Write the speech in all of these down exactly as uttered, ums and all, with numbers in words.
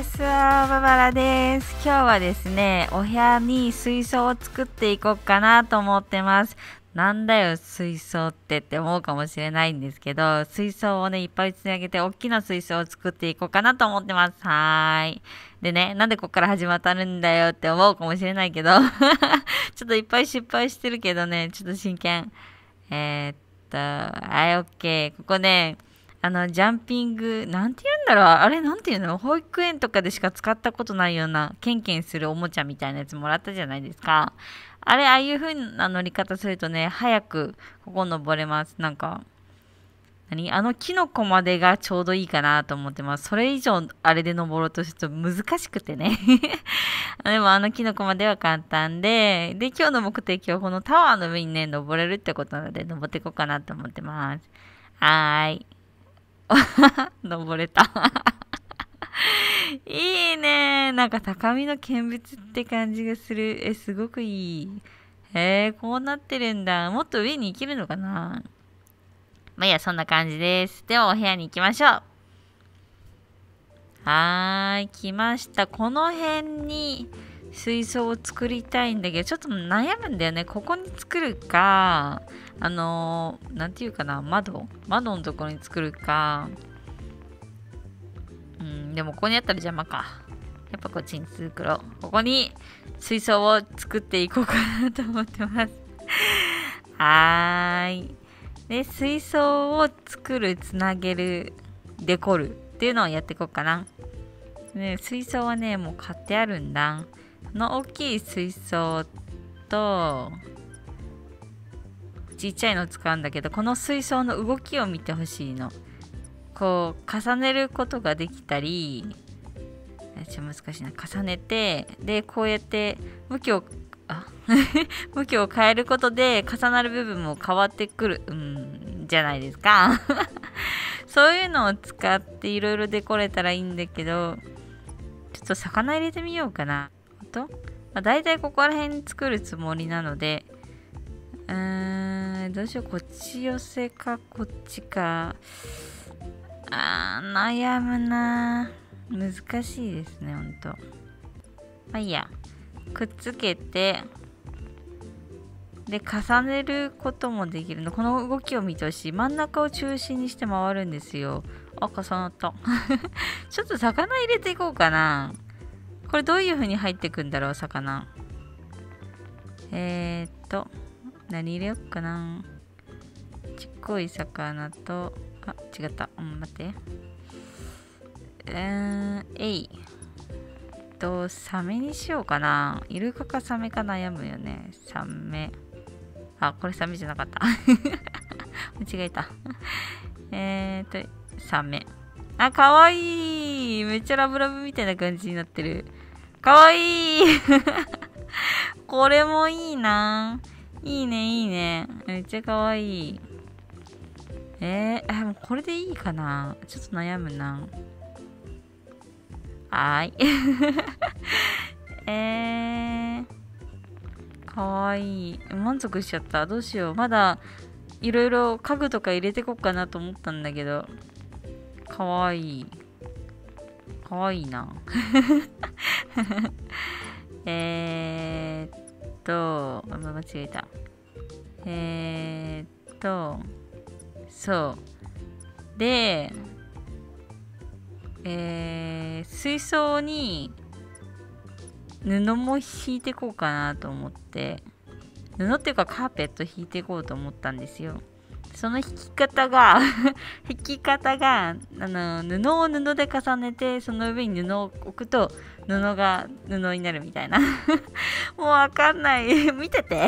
です。ババラです。今日はですね、お部屋に水槽を作っていこうかなと思ってます。なんだよ、水槽ってって思うかもしれないんですけど、水槽をね、いっぱいつなげて、大きな水槽を作っていこうかなと思ってます。はーい。でね、なんでこっから始まったんだよって思うかもしれないけど、ちょっといっぱい失敗してるけどね、ちょっと真剣。えー、っと、はい、オッケー。ここね、あの、ジャンピング、なんて言うんだろう、あれなんて言うの、保育園とかでしか使ったことないような、ケンケンするおもちゃみたいなやつもらったじゃないですか。あれ、ああいう風な乗り方するとね、早くここ登れます。なんか、何あのキノコまでがちょうどいいかなと思ってます。それ以上あれで登ろうとすると難しくてね。でもあのキノコまでは簡単で、で、今日の目的はこのタワーの上にね、登れるってことなので、登っていこうかなと思ってます。はーい。登れた。いいね。なんか高みの見物って感じがする。え、すごくいい。へえ、こうなってるんだ。もっと上に行けるのかな。まあ、いや、そんな感じです。では、お部屋に行きましょう。はーい、来ました。この辺に水槽を作りたいんだけど、ちょっと悩むんだよね。ここに作るか、あのー、なんていうかな、窓窓のところに作るか。うん、でもここにあったら邪魔か。やっぱこっちに作ろう。ここに水槽を作っていこうかなと思ってます。はーい。で、水槽を作る、つなげる、デコるっていうのをやっていこうかな。ね、水槽はね、もう買ってあるんだ。この大きい水槽と、ちっちゃいの使うんだけど、この水槽の動きを見てほしいの。こう、重ねることができたり、ちょっと難しいな。重ねて、で、こうやって向きを、あ向きを変えることで重なる部分も変わってくる、うん、じゃないですか。そういうのを使っていろいろデコれたらいいんだけど、ちょっと魚入れてみようかな。ほんと？まあ、大体ここら辺作るつもりなので、うーん、どうしよう。こっち寄せか、こっちか。あー、悩むなー。難しいですね、ほんと。まあいいや。くっつけて、で、重ねることもできるの。この動きを見てほしい。真ん中を中心にして回るんですよ。あ、重なった。ちょっと魚入れていこうかな。これどういう風に入ってくんだろう、魚。えーっと、何入れよっかな。ちっこい魚と、あ、違った。うん、待って。うーん、えい。と、サメにしようかな。イルカかサメか悩むよね。サメ。あ、これサメじゃなかった。間違えた。えーと、サメ。あ、かわいい。めっちゃラブラブみたいな感じになってる。かわいい。これもいいな。いいね、いいね。めっちゃかわいい。えー、あ、もうこれでいいかな。ちょっと悩むな。はーい。えー、かわいい。満足しちゃった。どうしよう。まだ、いろいろ家具とか入れてこっかなと思ったんだけど。かわいい。かわいいな。えーっと、あ、間違えた。えーっと、そう。で、えー、水槽に布も引いていこうかなと思って、布っていうかカーペット引いていこうと思ったんですよ。その引き方が引き方が、あの、布を布で重ねて、その上に布を置くと、布が布になるみたいな。もうわかんない。見てて。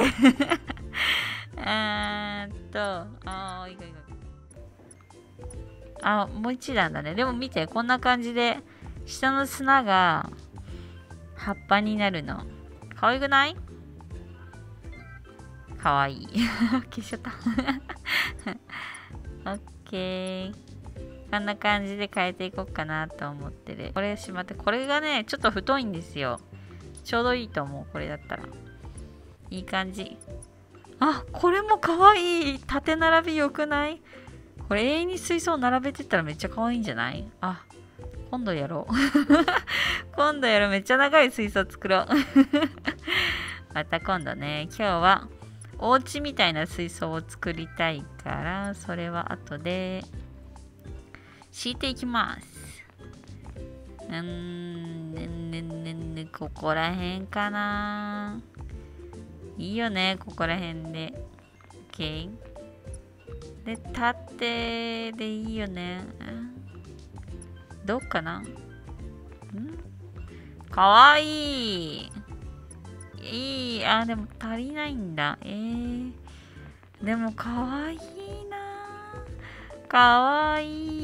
えーっと、あー、いいかいいか。あ、もう一段だね。でも見て、こんな感じで、下の砂が葉っぱになるの。かわいくない？かわいい。消しちゃった。オッケー。こんな感じで変えていこうかなと思ってる。これしまって、これがね、ちょっと太いんですよ。ちょうどいいと思う、これだったら。いい感じ。あ、これもかわいい。縦並び良くない？これ永遠に水槽並べてったらめっちゃ可愛いんじゃない？あ、 今度やろう。今度やろう。めっちゃ長い水槽作ろう。また今度ね、今日はお家みたいな水槽を作りたいから、それは後で敷いていきます。うーん、ねねねね、ここら辺かな。いいよね、ここら辺で。OK。で、縦でいいよね。どっかなんかわいい。いい。あ、でも足りないんだ。えー。でもかわいいな。かわ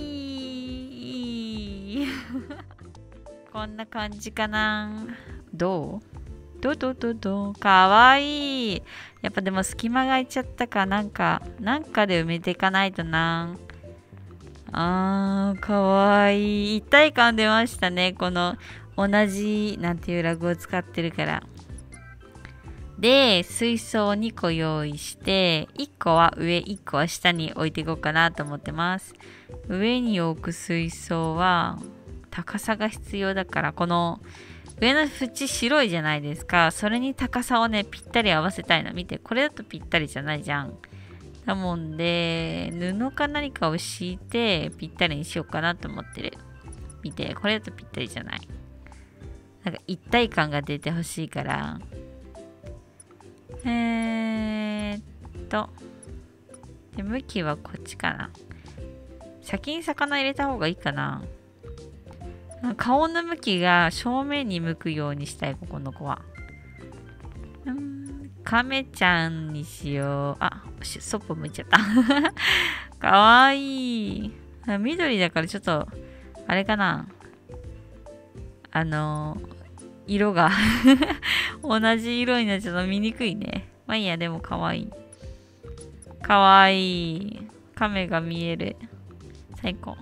いい。こんな感じかな。どうどうどうどうどうかわいい。やっぱでも隙間が空いちゃったかなんか、なんかで埋めていかないとな。あー、かわいい。一体感出ましたね。この同じ、なんていうラグを使ってるから。で、水槽をにこ用意して、いっこは上、いっこは下に置いていこうかなと思ってます。上に置く水槽は、高さが必要だから、この上の縁白いじゃないですか。それに高さをね、ぴったり合わせたいの。見て、これだとぴったりじゃないじゃん。だもんで、布か何かを敷いて、ぴったりにしようかなと思ってる。見て、これだとぴったりじゃない。なんか一体感が出てほしいから。えーっと。で、向きはこっちかな。先に魚入れた方がいいかな。顔の向きが正面に向くようにしたい、ここの子は。うん、カメちゃんにしよう。あ、そっぽ向いちゃった。かわいい。緑だからちょっと、あれかな。あの、色が同じ色になっちゃうと見にくいね。まあいいや、でもかわいい。かわいい。カメが見える。最高。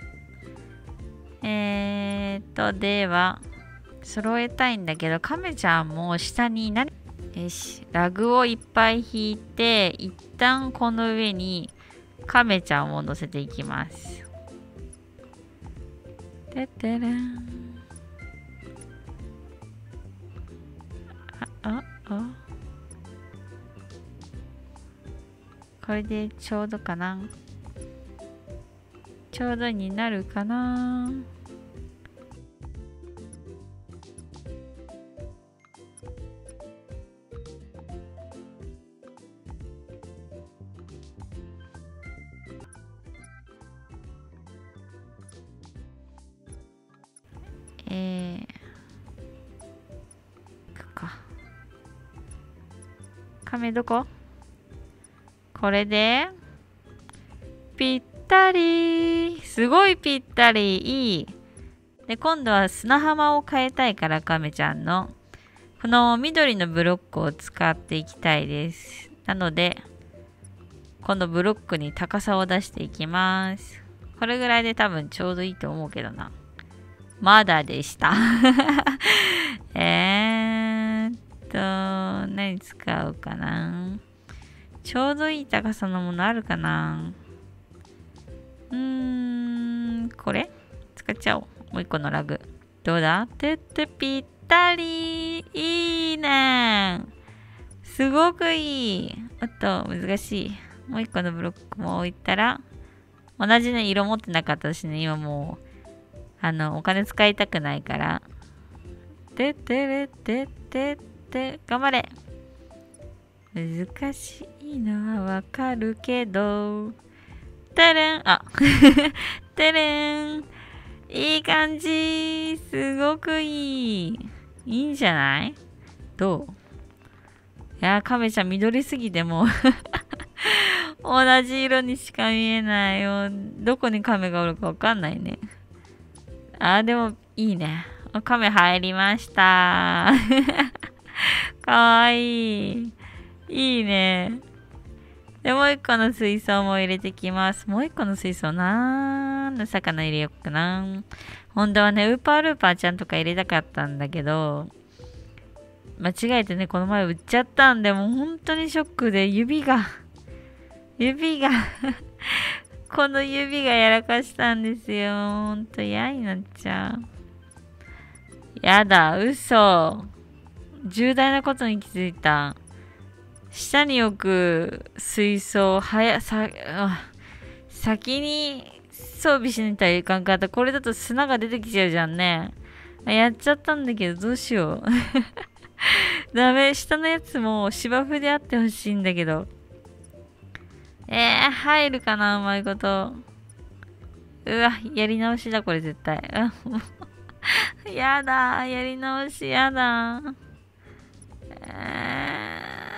えーっと、では、揃えたいんだけど、カメちゃんも下になる。よし、ラグをいっぱい引いて、一旦この上にカメちゃんを乗せていきます。てってれん。あ、あ、あ。これでちょうどかな。ちょうどになるかな。えー、いくか。亀どこ？これで、ぴったり。すごいぴったり。いい。で、今度は砂浜を変えたいから、亀ちゃんの。この緑のブロックを使っていきたいです。なので、今度ブロックに高さを出していきます。これぐらいで多分ちょうどいいと思うけどな。まだでした。えーっと、何使うかな。ちょうどいい高さのものあるかな。うーん、これ使っちゃおう。もう一個のラグ。どうだ？てってぴったり。いいね。すごくいい。あと、難しい。もう一個のブロックも置いたら、同じね、色持ってなかったしね、今もう、あの、お金使いたくないから。てってれってってって、頑張れ。難しいのはわかるけど。てれん、あ、てれん。いい感じ。すごくいい。いいんじゃない？どう？いやー、カメちゃん緑すぎても同じ色にしか見えないよ。どこにカメがおるかわかんないね。あー、でもいいね。カメ入りました。かわいい。いいね。で、もう一個の水槽も入れてきます。もう一個の水槽なんの魚入れよっかな。本当はね、ウーパールーパーちゃんとか入れたかったんだけど、間違えてね、この前売っちゃったんで、もう本当にショックで、指が、指がこの指がやらかしたんですよ。ほんと嫌になっちゃう。やだ、嘘。重大なことに気づいた。下に置く水槽、はや、さ、あ先に装備しないといかんかった。これだと砂が出てきちゃうじゃんね。やっちゃったんだけど、どうしよう。ダメ、下のやつも芝生であってほしいんだけど。えー、入るかな、うまいこと。うわ、やり直しだ、これ絶対。やだ、やり直しやだ。え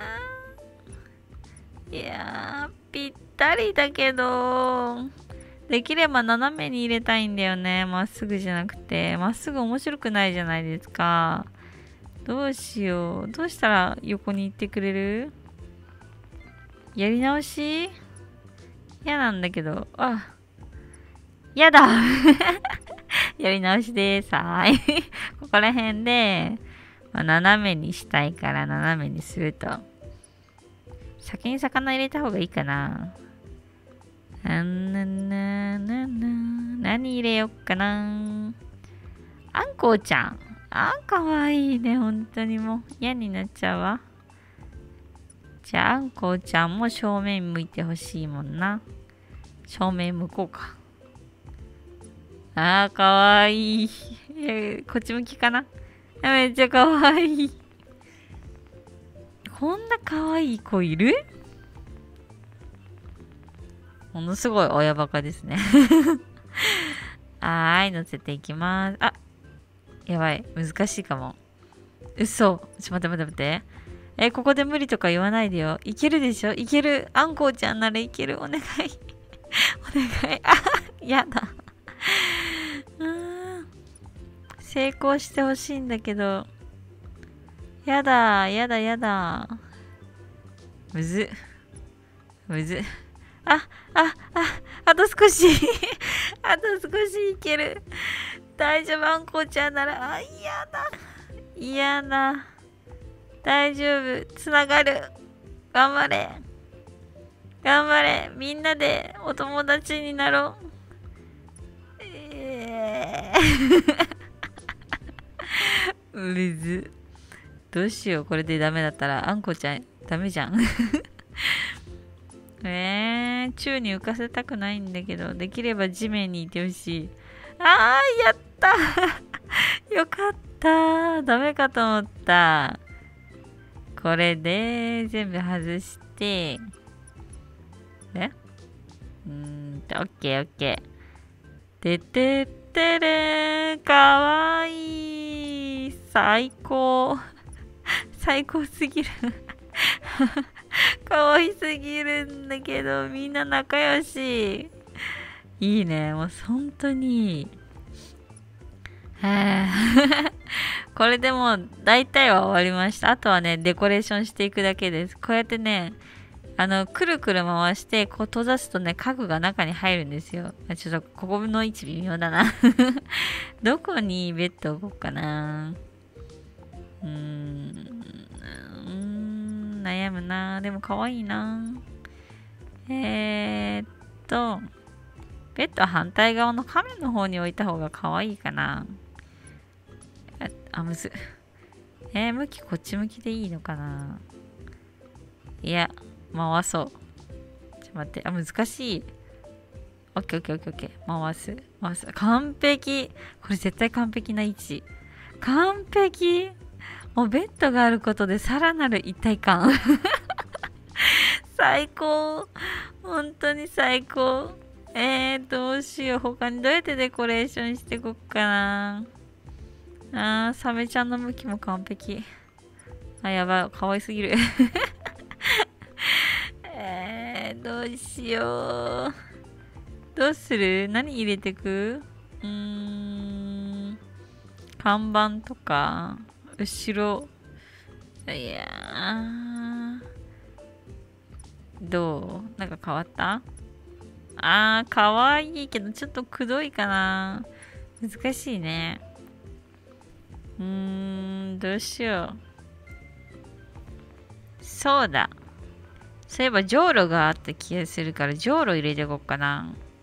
ー、いやー、ぴったりだけど、できれば斜めに入れたいんだよね。まっすぐじゃなくて。まっすぐ面白くないじゃないですか。どうしよう。どうしたら横に行ってくれる？やり直し？嫌なんだけど。あ、やだやり直しです。はーい。ここら辺で、まあ、斜めにしたいから斜めにすると。先に魚入れた方がいいかな。あんなななな何入れよっかな。あんこうちゃん。あー、かわいいね。本当にもう嫌になっちゃうわ。じゃあ、あんこうちゃんも正面向いてほしいもんな。正面向こうか。あー、かわいい。えこっち向きかな？めっちゃかわいい。こんなかわいい子いる？ものすごい親バカですね。はーい、乗せていきます。あ、やばい。難しいかも。嘘。ちょ、待って待って待って。え、ここで無理とか言わないでよ。いけるでしょ？いける。あんこうちゃんならいける。お願い。お願い。あ、やだ。成功してほしいんだけど。やだ、やだ、やだ。むず。むず。あ、あ、あ、あと少し。あと少しいける。大丈夫、あんこうちゃんなら。あ、嫌だ。嫌だ。大丈夫。つながる。頑張れ。頑張れ。みんなでお友達になろう。えー、むず。どうしよう。これでダメだったら、あんこちゃんダメじゃん。えー、宙に浮かせたくないんだけど、できれば地面にいてほしい。あー、やったよかったダメかと思った。これで全部外して、ねうーんと、オッケーオッケー。ててってれー、かわいい。最高。最高すぎる。かわいすぎるんだけど、みんな仲良し。いいね。もう本当にいい。これでもう大体は終わりました。あとはね、デコレーションしていくだけです。こうやってね、あの、くるくる回して、こう閉ざすとね、家具が中に入るんですよ。ちょっと、ここの位置微妙だな。どこにベッド置こうかな。うーん、うーん悩むな。でも可愛いな。えーっと、ベッドは反対側の亀の方に置いた方が可愛いかな。あ、あむず。えー、向きこっち向きでいいのかな。いや、回そう。ちょっと待って。あ、難しい。オッケーオッケーオッケーオッケー。回す。回す。完璧。これ絶対完璧な位置。完璧。もうベッドがあることでさらなる一体感。最高。本当に最高。えー、どうしよう。他にどうやってデコレーションしていこっかな。あー、サメちゃんの向きも完璧。あ、やばい。可愛すぎる。えー、どうしよう。どうする？何入れてく？うーん。看板とか、後ろ。いやー。どう？なんか変わった？あー、かわいいけど、ちょっとくどいかな。難しいね。うーん、どうしよう。そうだ。そういえば、じょうろがあった気がするから、じょうろ入れていこうかな。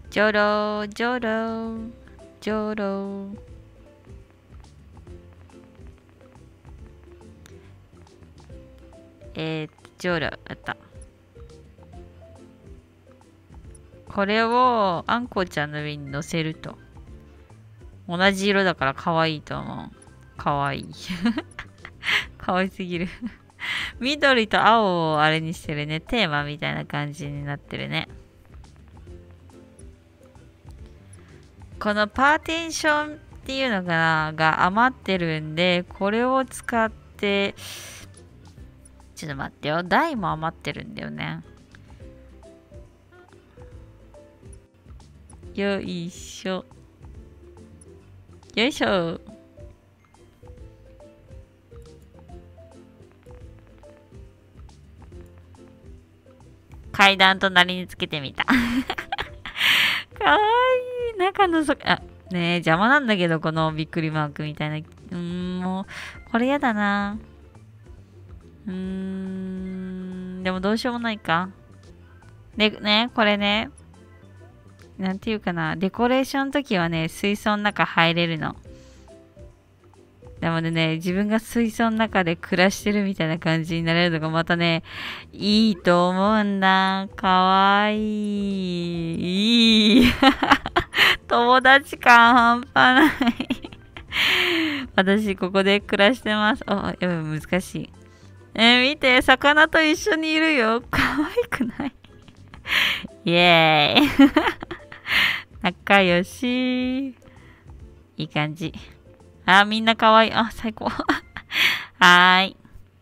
ジョロジョロジョロ。えー、ジョロあった。これをあんこちゃんの上に乗せると。同じ色だから可愛いと思う。可愛い。可愛すぎる。緑と青をあれにしてるね。テーマみたいな感じになってるね。このパーティションっていうのかなが余ってるんで、これを使って、ちょっと待ってよ。台も余ってるんだよね。よいしょ。よいしょ。階段隣につけてみた。かわいい。中のそ、あ、ねえ、邪魔なんだけど、このびっくりマークみたいな。うーん、もう、これやだな。うーん、でもどうしようもないか。で、ね、これね、なんていうかな、デコレーションの時はね、水槽の中入れるの。でもね、自分が水槽の中で暮らしてるみたいな感じになれるのがまたね、いいと思うんだ。かわいい。いい。友達感半端ない。私、ここで暮らしてます。あ、やばい、難しい。えー、見て、魚と一緒にいるよ。かわいくない？イエーイ。仲良し。いい感じ。あ、みんなかわいい。あ、最高。はーい。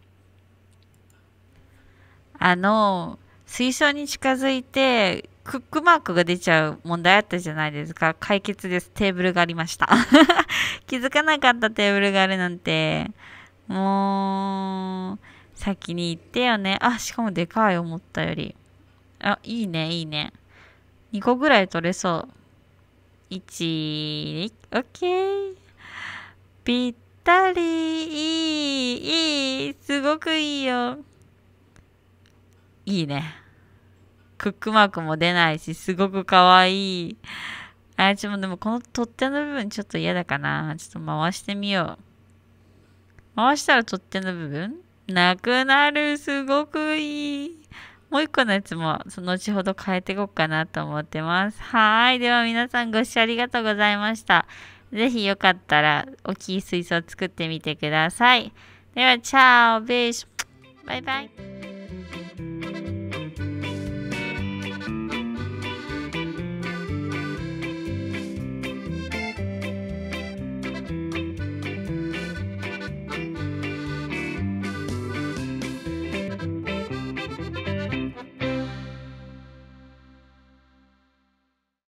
あの、水槽に近づいて、クックマークが出ちゃう問題あったじゃないですか。解決です。テーブルがありました。気づかなかったテーブルがあるなんて。もう、先に言ってよね。あ、しかもでかい、思ったより。あ、いいね、いいね。にこぐらい取れそう。いち、オッケー。ぴったり、いい、いい、すごくいいよ。いいね。クックマークも出ないし、すごくかわいい。あ、ちょっとでもこの取っ手の部分ちょっと嫌だかな。ちょっと回してみよう。回したら取っ手の部分なくなる。すごくいい。もう一個のやつも、その後ほど変えていこうかなと思ってます。はい。では皆さんご視聴ありがとうございました。ぜひよかったら、大きい水槽を作ってみてください。では、チャオ、ベーシュ。バイバイ。